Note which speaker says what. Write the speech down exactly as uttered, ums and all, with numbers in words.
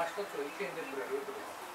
Speaker 1: 一つ意見でくれるってこと。